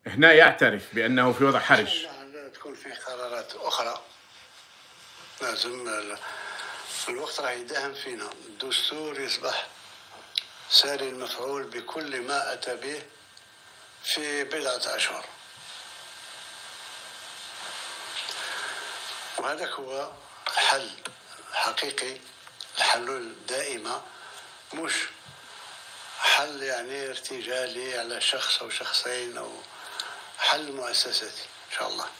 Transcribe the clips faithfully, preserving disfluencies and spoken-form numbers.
هنا يعترف بأنه في وضع حرج. تكون في قرارات أخرى لازم الوقت راه يداهم فينا. الدستور يصبح ساري المفعول بكل ما أتى به في بضعة أشهر، وهذا هو حل حقيقي. الحلول الدائمة مش حل يعني ارتجالي على شخص أو شخصين، أو حل مؤسساتي إن شاء الله.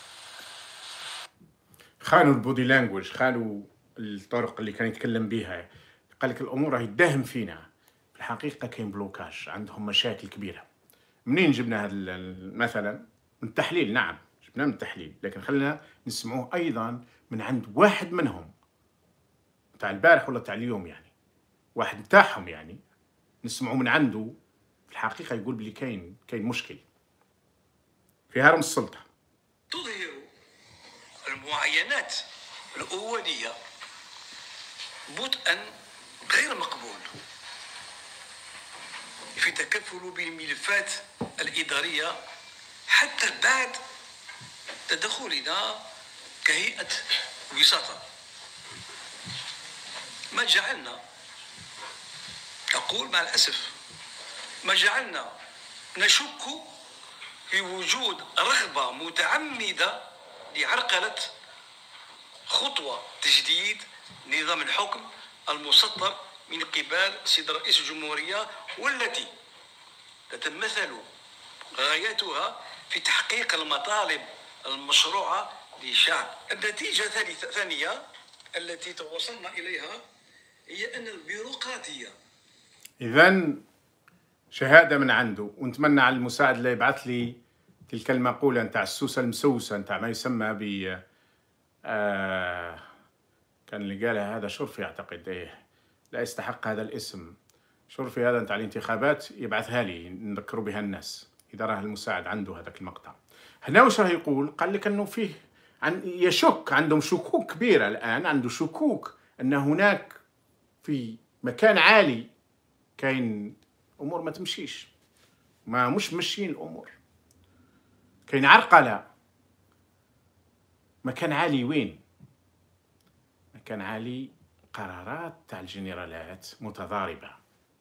خانوا البودي لانجوج، خانوا الطرق اللي كان يتكلم بها. قال لك الامور راهي تداهم فينا، في الحقيقه كاين بلوكاج، عندهم مشاكل كبيره. منين جبنا هذا مثلا؟ من التحليل. نعم جبناه من التحليل، لكن خلينا نسمعوه ايضا من عند واحد منهم، تاع البارح ولا تاع اليوم، يعني واحد نتاعهم، يعني نسمعوا من عنده. في الحقيقه يقول بلي كاين كاين مشكل في هرم السلطه. تظهر المعاينات الأولية بطئا غير مقبول في تكفل بالملفات الإدارية حتى بعد تدخلنا كهيئة وساطة. ما جعلنا، أقول مع الأسف، ما جعلنا نشك في وجود رغبة متعمدة لعرقلة خطوة تجديد نظام الحكم المسطر من قبل سيد رئيس الجمهورية، والتي تتمثل غايتها في تحقيق المطالب المشروعة للشعب. النتيجة ثانية التي توصلنا إليها هي أن البيروقراطية. إذن شهادة من عنده، ونتمنى على المساعد اللي يبعث لي تلك المقولة نتاع السوسة المسوسة، نتاع ما يسمى ب آه كان اللي قالها هذا شرفي أعتقد، إيه لا يستحق هذا الاسم، شرفي هذا نتاع الانتخابات، يبعثها لي نذكروا بها الناس إذا راه المساعد عنده هذاك المقطع. هنا وش راه يقول؟ قال لك أنه فيه عن يشك، عندهم شكوك كبيرة الآن، عنده شكوك أن هناك في مكان عالي كاين امور ما تمشيش، ما مش ماشيين الامور، كاين عرقله. مكان عالي وين؟ مكان عالي قرارات تاع الجنرالات متضاربه.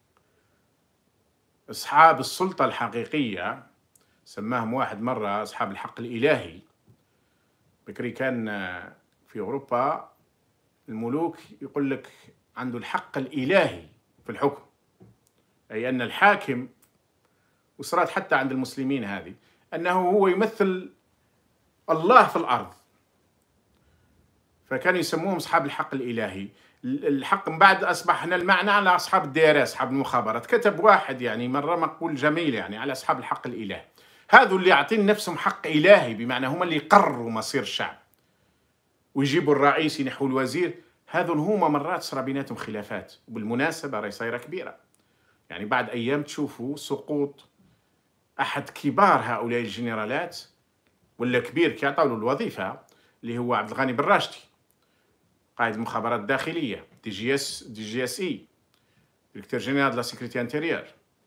اصحاب السلطه الحقيقيه سماهم واحد مره اصحاب الحق الالهي. بكري كان في اوروبا الملوك يقول لك عنده الحق الالهي في الحكم، أي أن الحاكم، وصارت حتى عند المسلمين هذه، أنه هو يمثل الله في الأرض، فكانوا يسموهم أصحاب الحق الإلهي. الحق من بعد أصبح هنا المعنى على أصحاب الدائرة، أصحاب المخابرات. كتب واحد يعني مرة مقول جميل يعني على أصحاب الحق الإلهي، هذو اللي يعطين نفسهم حق إلهي، بمعنى هم اللي يقرروا مصير الشعب ويجيبوا الرئيس ينحوا الوزير. هذو هما مرات صار بيناتهم خلافات، وبالمناسبة راهي صايرة كبيرة، يعني بعد أيام تشوفوا سقوط أحد كبار هؤلاء الجنرالات، ولا كبير كيعطوا له الوظيفة، اللي هو عبد الغني بن راشدي، قائد المخابرات الداخلية، دي جي اس دي جي اس اي، ديريكتور جينيرال لا سيكوريتي انتيريور،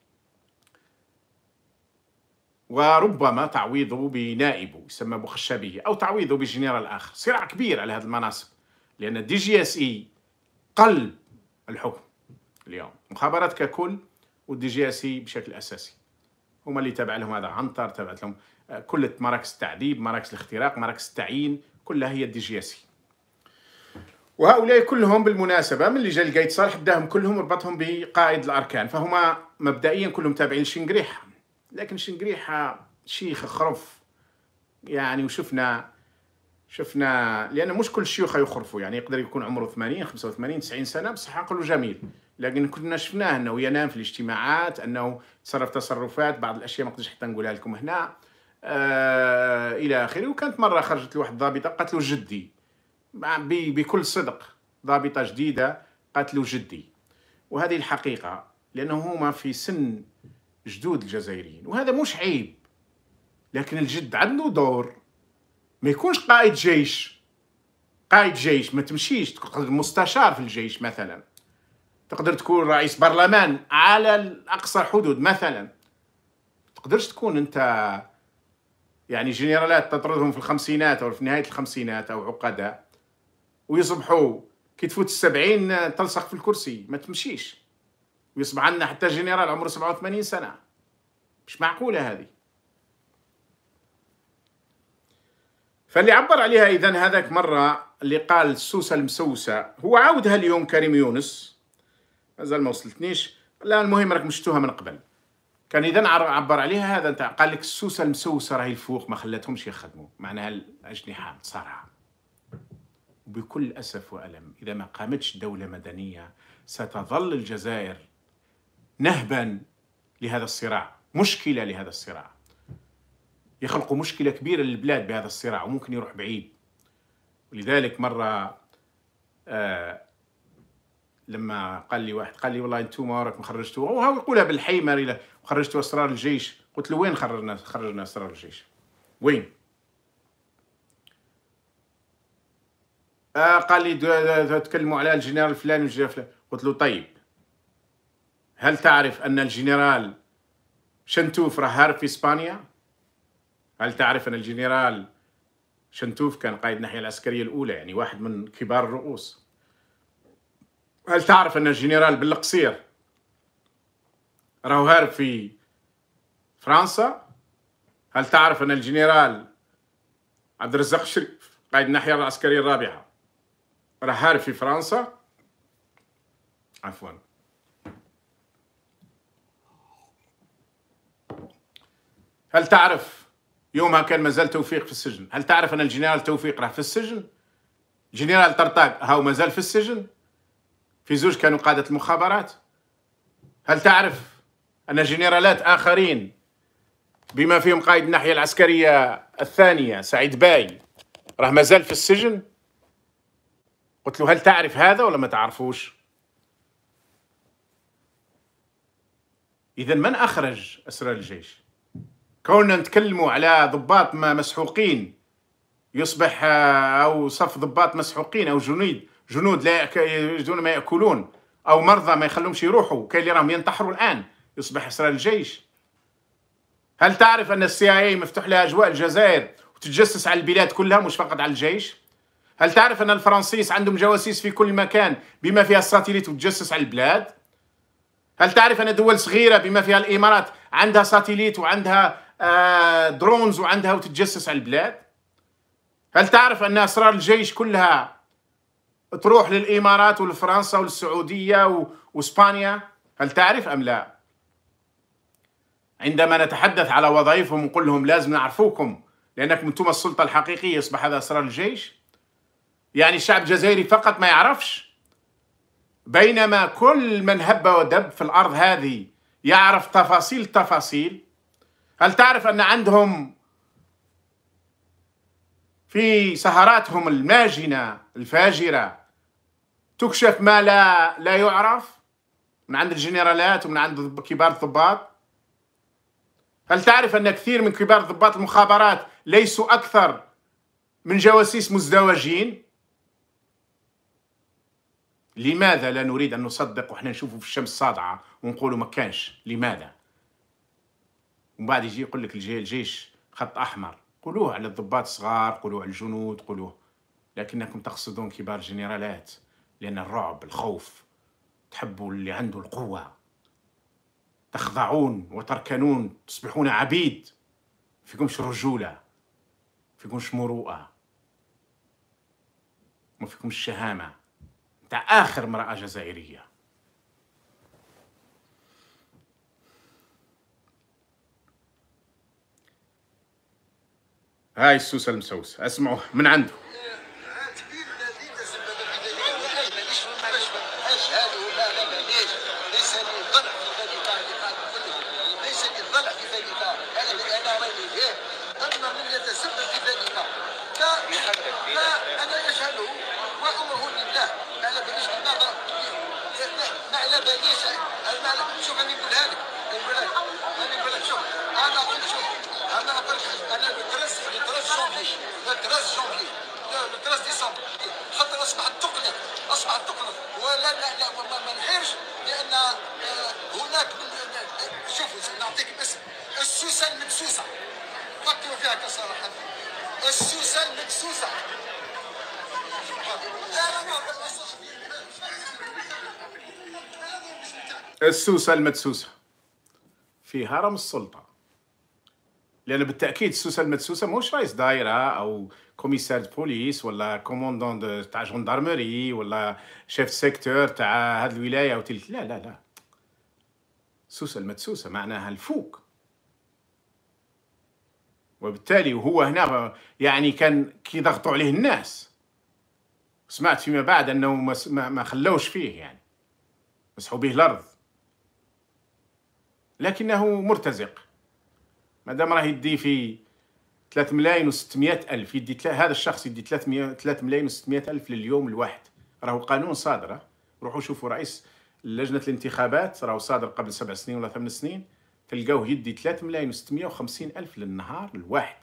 وربما تعويضه بنائبه يسمى بخشبية، أو تعويضه بجنرال آخر. صراع كبير على هذه المناصب، لأن الدي جي اس اي قلب الحكم اليوم، مخابرات ككل، والدي جي اس اي بشكل اساسي هما اللي تابع لهم. هذا عنتر تابعت لهم كل مراكز التعذيب، مراكز الاختراق، مراكز التعيين، كلها هي الدي جي اس اي. وهؤلاء كلهم بالمناسبه من اللي جا لقايد صالح داهم كلهم ربطهم بقائد الاركان، فهما مبدئيا كلهم تابعين لشنقريحه، لكن شنقريحه شيخ خرف يعني. وشفنا شفنا لان مش كل الشيوخ يخرفوا، يعني يقدر يكون عمره ثمانين خمسة وثمانين تسعين سنه بصح عقله جميل، لكن كنا شفناه انه ينام في الاجتماعات، انه تصرف تصرفات، بعض الاشياء ما نقدرش حتى نقولها لكم هنا آه الى اخره. وكانت مره خرجت له واحد ضابطه قالت له جدي، بكل صدق، ضابطه جديده قالت له جدي، وهذه الحقيقه، لانه هما في سن جدود الجزائريين، وهذا مش عيب، لكن الجد عنده دور. ما يكونش قائد جيش، قائد جيش ما تمشيش، تقدر مستشار في الجيش مثلا، تقدر تكون رئيس برلمان على اقصى الحدود مثلا، تقدرش تكون انت يعني جنرالات تطردهم في الخمسينات أو في نهاية الخمسينات أو عقداء، ويصبحوا كي تفوت السبعين تلصق في الكرسي ما تمشيش، ويصبح عندنا حتى جنرال عمره سبعة وثمانين سنة. مش معقولة هذه. فاللي عبر عليها إذن هذاك مرة اللي قال السوسة المسوسة، هو عاودها اليوم كريم يونس، مازال ما وصلتنيش، لا المهم راكم شفتوها من قبل. كان إذن عبر عليها هذا، انت قال لك السوسة المسوسة راهي الفوق ما خلاتهمش يخدموا، معناها الأجنحة متصارعة. بكل أسف وألم إذا ما قامتش دولة مدنية ستظل الجزائر نهبا لهذا الصراع، مشكلة لهذا الصراع، يخلقوا مشكلة كبيرة للبلاد بهذا الصراع وممكن يروح بعيد. ولذلك مرة آه لما قال لي واحد قال لي والله انتم راكم خرجتوا، وهو يقولها بالحيمر، خرجتوا أسرار الجيش. قلت له وين خرجنا خرجنا أسرار الجيش؟ وين؟ آه قال لي تكلموا على الجنرال الفلاني والجنرال الفلاني. قلت له طيب هل تعرف أن الجنرال شنتوف راه هارب في إسبانيا؟ هل تعرف أن الجنرال شنتوف كان قائد الناحية العسكرية الأولى، يعني واحد من كبار الرؤوس؟ هل تعرف أن الجنرال بالقصير راهو هارب في فرنسا؟ هل تعرف أن الجنرال عبد الرزاق الشريف قائد الناحية العسكرية الرابعة راه هارب في فرنسا؟ عفوا. هل تعرف يومها كان مازال توفيق في السجن؟ هل تعرف أن الجنرال توفيق راه في السجن؟ جنرال طرطاق هاو مازال في السجن؟ في زوج كانوا قادة المخابرات. هل تعرف أن جنرالات آخرين بما فيهم قائد الناحية العسكرية الثانية سعيد باي راه مازال في السجن؟ قلت له هل تعرف هذا ولا ما تعرفوش؟ إذن من أخرج أسرار الجيش؟ كوننا نتكلموا على ضباط مسحوقين يصبح أو صف ضباط مسحوقين أو جنود جنود لا يجدون ما يأكلون أو مرضى ما يخلوهمش يروحوا، كاين اللي راهم ينتحروا الآن يصبح أسرار الجيش. هل تعرف أن السي آي مفتوح لها أجواء الجزائر وتتجسس على البلاد كلها مش فقط على الجيش؟ هل تعرف أن الفرنسيس عندهم جواسيس في كل مكان بما فيها الساتيليت وتجسس على البلاد؟ هل تعرف أن دول صغيرة بما فيها الإمارات عندها ساتيليت وعندها آه درونز وعندها وتتجسس على البلاد؟ هل تعرف أن أسرار الجيش كلها تروح للإمارات ولفرنسا وللسعودية وإسبانيا؟ هل تعرف أم لا؟ عندما نتحدث على وظائفهم ونقول لهم لازم نعرفوكم لأنكم أنتم السلطة الحقيقية، يصبح هذا أسرار الجيش؟ يعني الشعب الجزائري فقط ما يعرفش، بينما كل من هب ودب في الأرض هذه يعرف تفاصيل التفاصيل. هل تعرف أن عندهم في سهراتهم الماجنة الفاجرة تكشف ما لا لا يعرف من عند الجنرالات ومن عند كبار الضباط؟ هل تعرف أن كثير من كبار ضباط المخابرات ليسوا أكثر من جواسيس مزدوجين؟ لماذا لا نريد أن نصدق وإحنا نشوفه في الشمس صادعة ونقولوا ما كانش؟ لماذا؟ ومن بعد يجي يقول لك الجيش خط أحمر. قولوه على الضباط الصغار، قولوه على الجنود، قولوه، لكنكم تقصدون كبار جنرالات لأن الرعب الخوف، تحبوا اللي عنده القوة، تخضعون وتركنون، تصبحون عبيد، فيكمش رجولة، فيكمش مروءة، ما فيكمش شهامة. انت آخر امرأة جزائرية. هاي السوسة المسوسة، اسمعوا من عنده. خاطر اصبحت تقلق اصبحت تقلق ولا لا لا ما نحيرش لان هناك شوفوا نعطيك اسم السوسه المدسوسه فكروا فيها كصراحة. السوسة المدسوسة. لا لا لا السوسة المدسوسة في هرم السلطة، لأن بالتأكيد السوسة المدسوسة مش رئيس دائرة أو كوميسار بوليس ولا كوموندون تاع جندرمري ولا شيف سيكتور تاع هذه الولاية أو تلك، لا لا لا. السوسة المدسوسة معناها الفوق، وبالتالي وهو هنا يعني كان كيضغطوا عليه الناس. سمعت فيما بعد أنه ما خلوش فيه، يعني مسحوا به الأرض، لكنه مرتزق. مادام راه يدي في ثلاثة ملايين وستمائة ألف، يدي هذا الشخص يدي ثلاثة ملايين وستمائة ألف لليوم الواحد. راهو قانون صادر، روحوا شوفوا رئيس لجنة الانتخابات راهو صادر قبل سبع سنين ولا ثمان سنين، تلقاوه يدي ثلاثة ملايين وستمائة وخمسين ألف للنهار الواحد.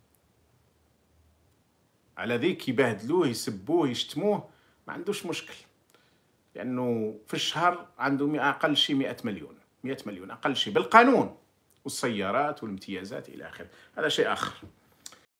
على ذيك يبهدلوه يسبوه يشتموه ما عندوش مشكل، لأنه في الشهر عنده أقل شيء مئة مليون، مئة مليون أقل شيء بالقانون، والسيارات والامتيازات إلى آخره. هذا شيء آخر.